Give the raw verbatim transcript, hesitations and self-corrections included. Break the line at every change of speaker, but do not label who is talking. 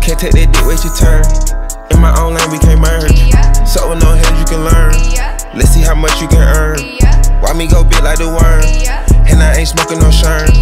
Can't take that dick, wait your turn. In my own lane, we can't merge. So with no head, you can learn. Let's see how much you can earn. Why me go big like the worm? And I ain't smoking no shirt.